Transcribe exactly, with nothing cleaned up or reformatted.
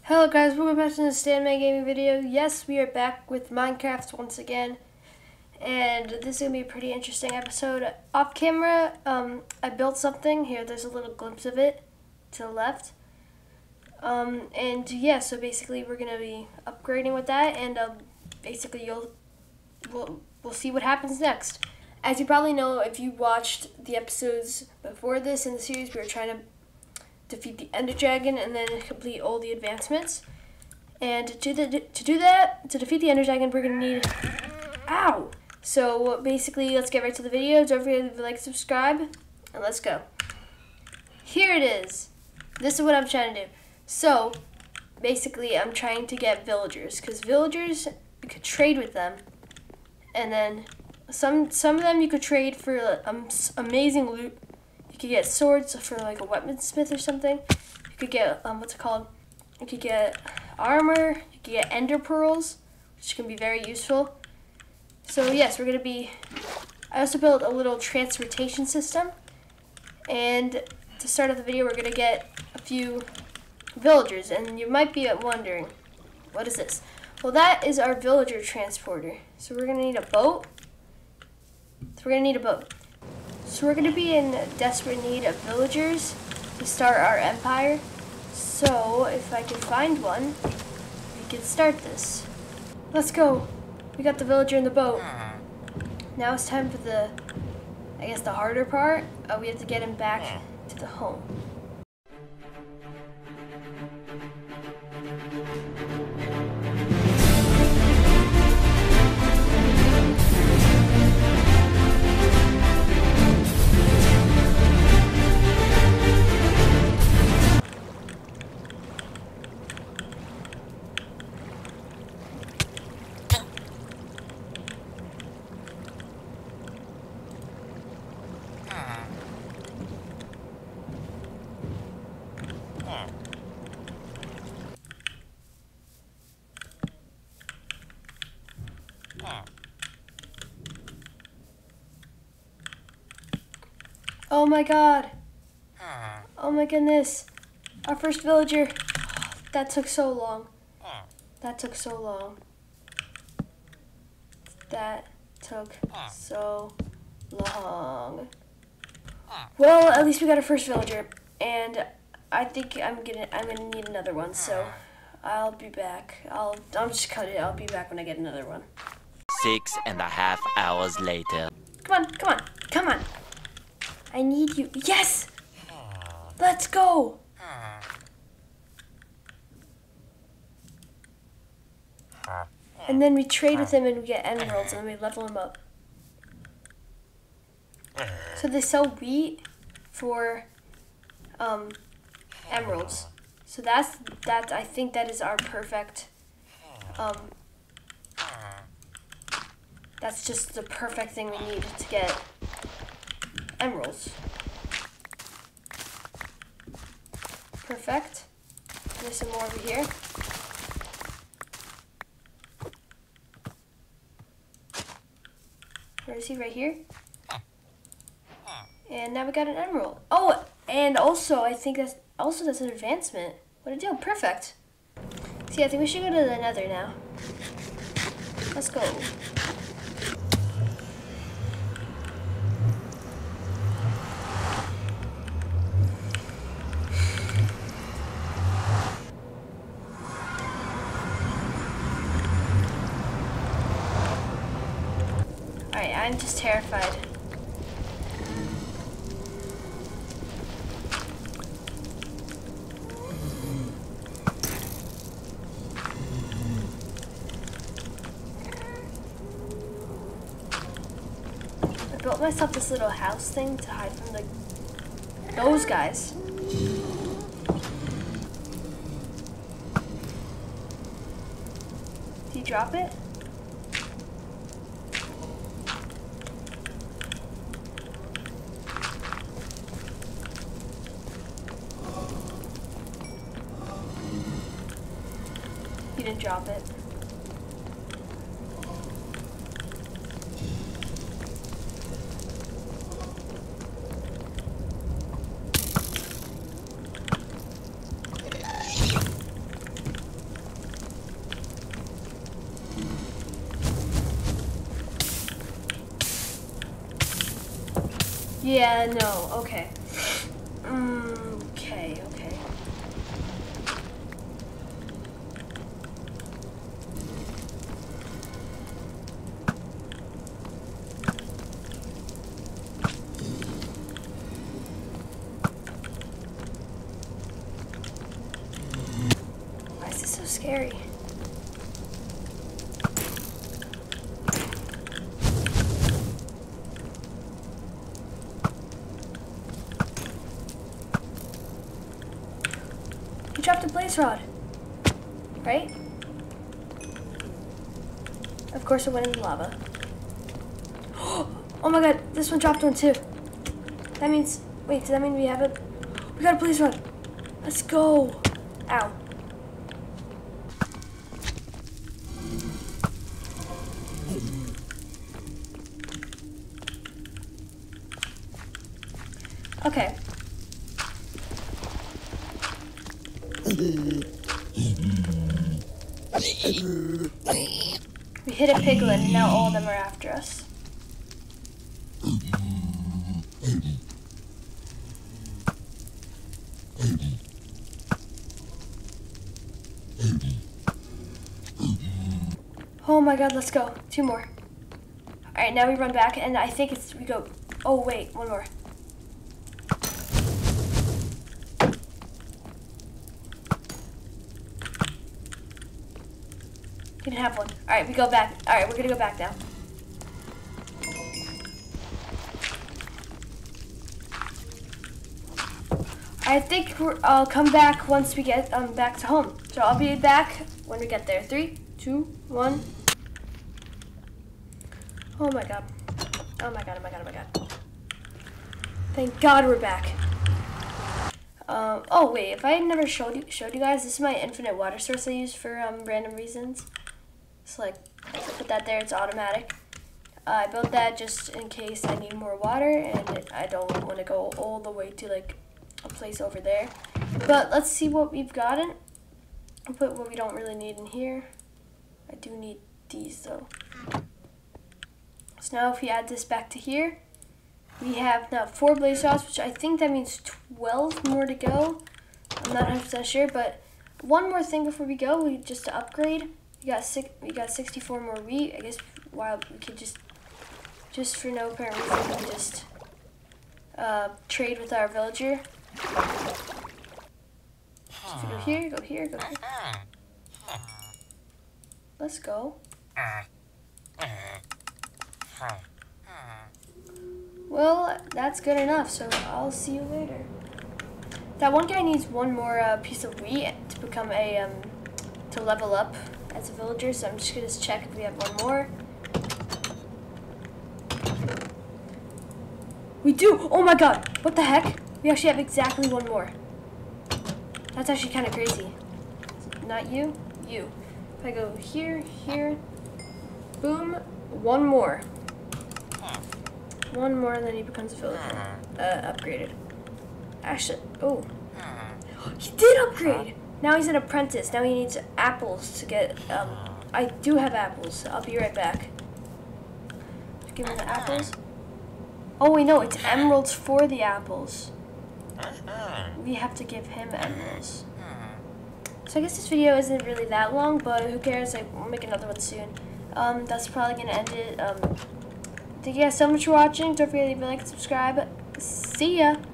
Hello guys, welcome back to the Standman Gaming video. Yes, we are back with Minecraft once again. And this is going to be a pretty interesting episode. Off camera, um, I built something. Here, there's a little glimpse of it to the left. Um, and yeah, so basically we're going to be upgrading with that. And um, basically you'll, we'll, we'll see what happens next. As you probably know, if you watched the episodes before this in the series, we were trying to defeat the Ender Dragon and then complete all the advancements. And to do, the, to do that, to defeat the Ender Dragon, we're going to need... Ow! So basically, let's get right to the video. Don't forget to like, subscribe, and let's go. Here it is. This is what I'm trying to do. So, basically, I'm trying to get villagers, because villagers, you could trade with them. And then, some, some of them you could trade for um, amazing loot. You could get swords for like a weaponsmith or something. You could get, um, what's it called? You could get armor. You could get ender pearls, which can be very useful. So yes, we're going to be, I also built a little transportation system. And to start off the video, we're going to get a few villagers. And you might be wondering, what is this? Well, that is our villager transporter. So we're going to need a boat. So we're going to need a boat. So we're going to be in desperate need of villagers to start our empire. So if I can find one, we can start this. Let's go. We got the villager in the boat. Now it's time for the, I guess the harder part. Uh, we have to get him back to the home. Oh my god. Oh my goodness. Our first villager. That took so long. That took so long. That took so long. Well, at least we got our first villager. And I think I'm gonna I'm gonna need another one, so I'll be back. I'll I'll just cut it. I'll be back when I get another one. Six and a half hours later. Come on, come on, come on. I need you. Yes! Let's go! And then we trade with him and we get emeralds and then we level him up. So they sell wheat for um, emeralds. So that's, that, I think that is our perfect, um, that's just the perfect thing we need to get emeralds. Perfect. There's some more over here. Where is he? Right here. And now we got an emerald. Oh, and also I think that's also that's an advancement. What a deal! Perfect. See, I think we should go to the Nether now. Let's go. Alright, I'm just terrified. I built myself this little house thing to hide from the those guys. Did you drop it? You didn't drop it. Yeah, no, okay. Mm, okay, okay. Why is this so scary? You dropped a blaze rod, right? Of course it went in the lava. Oh my god, this one dropped one too. That means, wait, does that mean we have it? We got a blaze rod. Let's go. Ow. Okay. We hit a piglin and now all of them are after us. Oh my god, let's go. Two more. Alright, now we run back and I think it's, we go, oh wait, one more. You didn't have one. Alright, we go back. Alright, we're gonna go back now. I think we're, I'll come back once we get um, back to home. So I'll be back when we get there. Three, two, one. Oh my god. Oh my god, oh my god, oh my god. Thank God we're back. Um, oh wait, if I had never showed you, showed you guys, this is my infinite water source I use for um, random reasons. It's like, put that there, it's automatic. Uh, I built that just in case I need more water and it, I don't want to go all the way to like a place over there. But let's see what we've gotten. I'll put what we don't really need in here. I do need these though. So now if we add this back to here, we have now four blaze rods, which I think that means twelve more to go. I'm not one hundred percent sure, but one more thing before we go, we just to upgrade. We got six. We got sixty-four more wheat. I guess while we could just, just for no apparent reason, we could just uh, trade with our villager. So if we go here, go here, go here. Let's go. Well, that's good enough, so I'll see you later. That one guy needs one more uh, piece of wheat to become a, um, to level up as a villager, so I'm just gonna check if we have one more. We do! Oh my god! What the heck? We actually have exactly one more. That's actually kind of crazy. Not you, you. If I go here, here, boom, one more. One more, and then he becomes a villager. Uh, upgraded. Actually, oh. He did upgrade! Now he's an apprentice. Now he needs apples to get, um, I do have apples. I'll be right back. Give me the apples. Oh, wait, no, it's emeralds for the apples. We have to give him emeralds. So I guess this video isn't really that long, but who cares? Like, we'll make another one soon. Um, that's probably gonna end it. Um, thank you guys so much for watching. Don't forget to leave a like and subscribe. See ya!